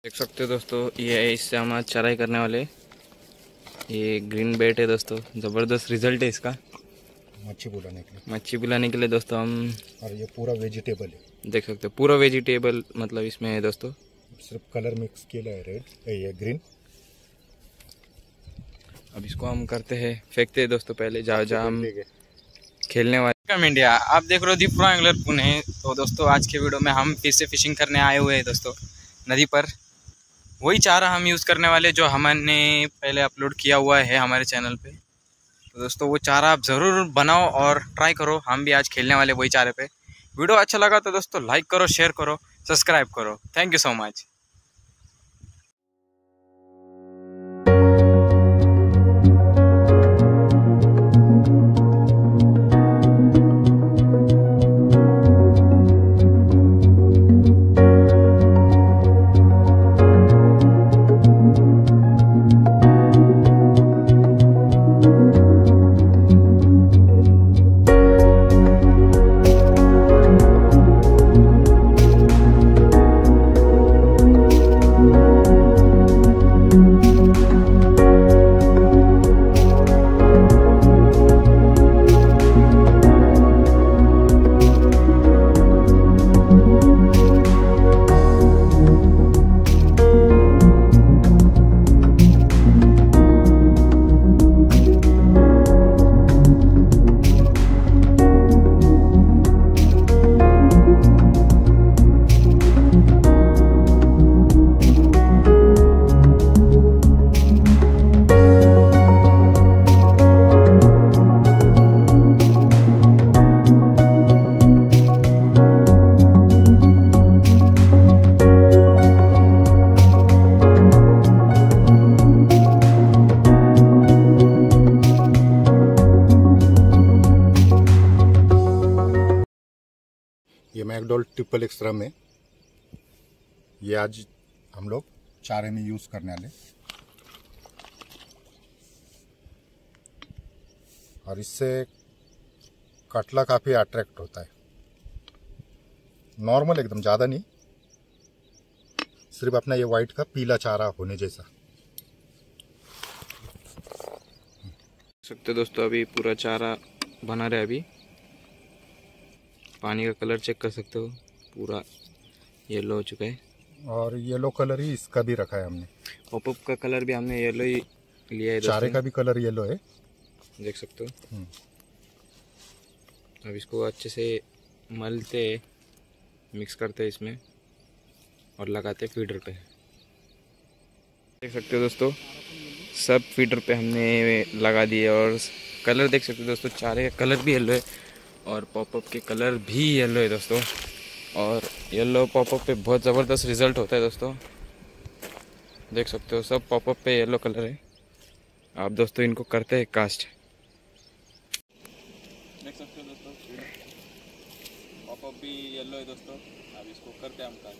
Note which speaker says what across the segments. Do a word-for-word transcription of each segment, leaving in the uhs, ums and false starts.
Speaker 1: देख सकते हो दोस्तों, ये है इससे हम आज चराई करने वाले। ये ग्रीन बेट है दोस्तों, ज़बरदस्त रिजल्ट है इसका
Speaker 2: मच्छी बुलाने के लिए
Speaker 1: मच्छी बुलाने के लिए दोस्तों। हम
Speaker 2: और ये पूरा वेजिटेबल है,
Speaker 1: देख सकते हो पूरा वेजिटेबल मतलब इसमें है दोस्तों।
Speaker 2: सिर्फ कलर मिक्स किया है, रेड ये ग्रीन।
Speaker 1: अब इसको हम करते हैं, फेंकते हैं दोस्तों पहले जहाँ जहाँ हम खेलने वाले। इंडिया, आप देख रहे हो दी प्रो एंगलर पुणे। तो दोस्तों आज के वीडियो में हम फिर से फिशिंग करने आए हुए हैं दोस्तों नदी पर। वही चारा हम यूज़ करने वाले जो हमने पहले अपलोड किया हुआ है हमारे चैनल पे। तो दोस्तों वो चारा आप ज़रूर बनाओ और ट्राई करो। हम भी आज खेलने वाले वही चारे पे। वीडियो अच्छा लगा तो दोस्तों लाइक करो, शेयर करो, सब्सक्राइब करो। Thank you so much.
Speaker 2: ये मैकडॉल ट्रिपल एक्स्ट्रा में ये आज हम लोग चारे में यूज़ करने वाले। और इससे कटला काफ़ी अट्रैक्ट होता है। नॉर्मल एकदम, ज़्यादा नहीं, सिर्फ अपना ये वाइट का पीला चारा होने जैसा।
Speaker 1: सकते दोस्तों अभी पूरा चारा बना रहे। अभी पानी का कलर चेक कर सकते हो, पूरा येलो हो चुका है।
Speaker 2: और येलो कलर ही इसका भी रखा है हमने।
Speaker 1: पॉपअप का कलर भी हमने येलो ही लिया है।
Speaker 2: चारे का भी कलर येलो है,
Speaker 1: देख सकते हो। अब इसको अच्छे से मलते, मिक्स करते इसमें और लगाते फीडर पे। देख सकते हो दोस्तों, सब फीडर पे हमने लगा दिए। और कलर देख सकते हो दोस्तों, चारे का कलर भी येलो है और पॉपअप के कलर भी येलो है दोस्तों। और येलो पॉपअप पे बहुत ज़बरदस्त रिज़ल्ट होता है दोस्तों। देख सकते हो सब पॉपअप पे येलो कलर है। आप दोस्तों इनको करते हैं कास्ट। देख सकते हो दोस्तों, पॉपअप भी येलो है दोस्तों। अब इसको करते हैं हम कास्ट।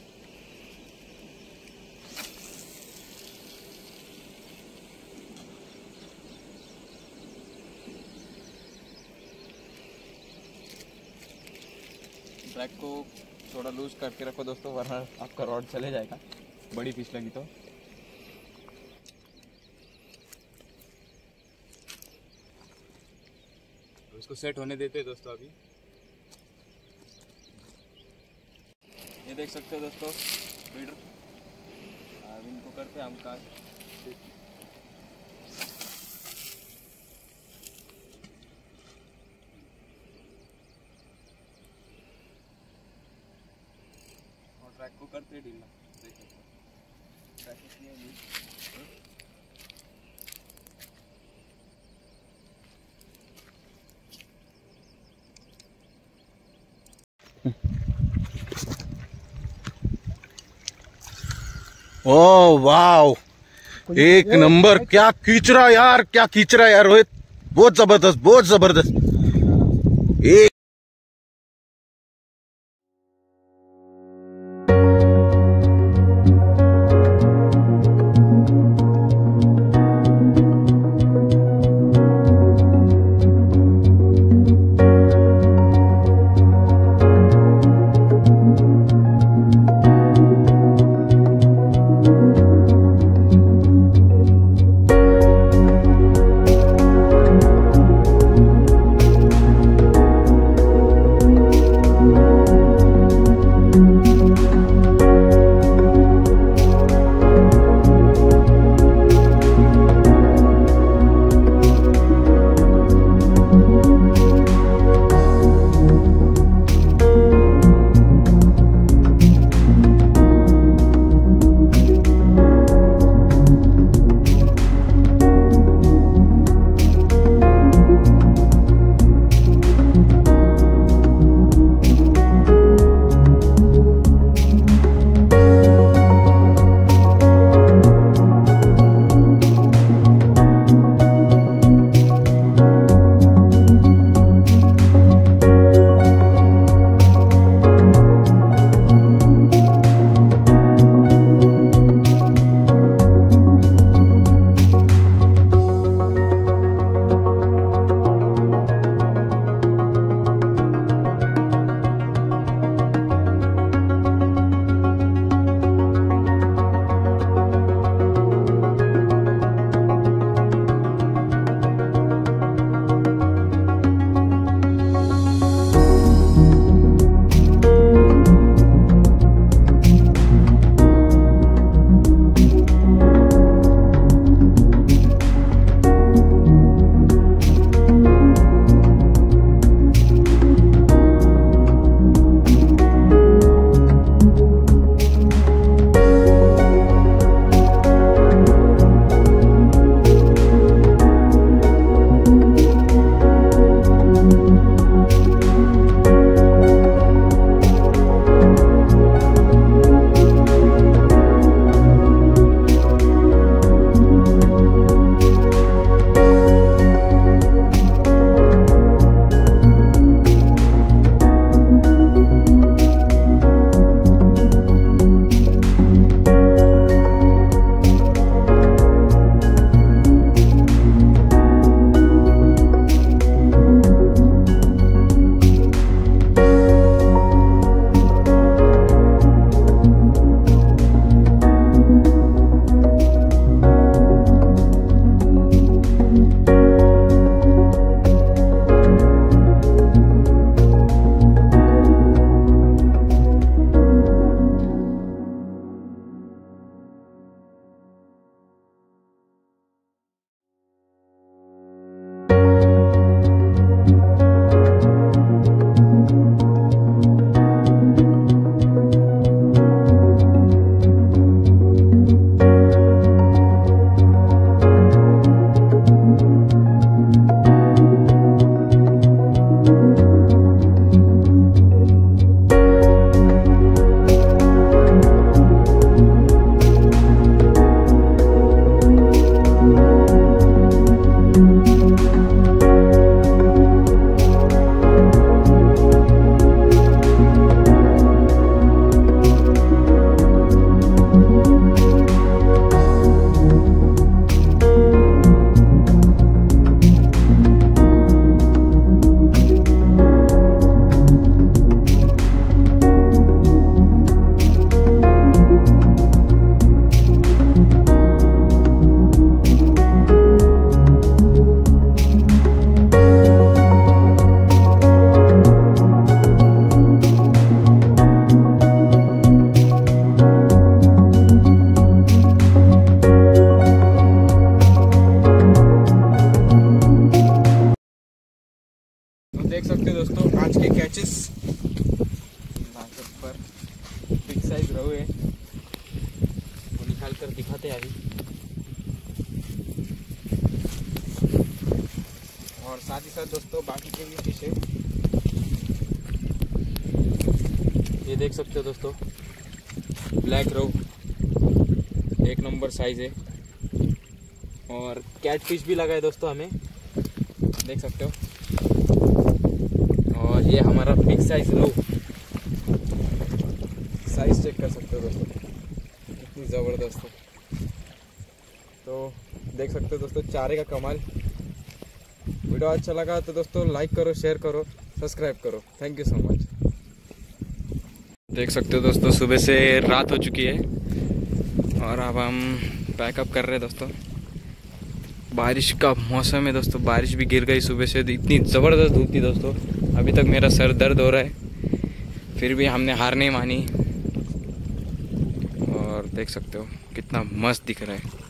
Speaker 1: ट्रैक को थोड़ा लूज करके रखो दोस्तों, वरना आपका रॉड चले जाएगा, बड़ी फिश लगी तो। तो इसको सेट होने देते हैं दोस्तों अभी। ये देख सकते हो दोस्तों फीडर। अब इनको करते हैं हम कास्ट। ट्रैक को करते ढीला, देख सकते हो ट्रैक इसमें भी।
Speaker 2: ओह वाओ, एक नंबर। क्या कीचरा यार, क्या कीचरा यार रोहित, बहुत जबरदस्त, बहुत जबरदस्त। एक
Speaker 1: निकाल कर दिखाते हैं अभी। और साथ ही साथ दोस्तों बाकी के भी फिश है, ये देख सकते हो दोस्तों, ब्लैक रो एक नंबर साइज है। और कैट फिश भी लगा है दोस्तों हमें, देख सकते हो। और ये हमारा बिग साइज रो, साइज चेक कर सकते हो दोस्तों कितनी ज़बरदस्त है। तो देख सकते हो दोस्तों चारे का कमाल। वीडियो अच्छा लगा तो दोस्तों लाइक करो, शेयर करो, सब्सक्राइब करो। Thank you so much. देख सकते हो दोस्तों सुबह से रात हो चुकी है और अब हम पैकअप कर रहे हैं दोस्तों। बारिश का मौसम है दोस्तों, बारिश भी गिर गई सुबह से, इतनी ज़बरदस्त धूप थी दोस्तों। अभी तक मेरा सर दर्द हो रहा है, फिर भी हमने हार नहीं मानी। और देख सकते हो कितना मस्त दिख रहा है।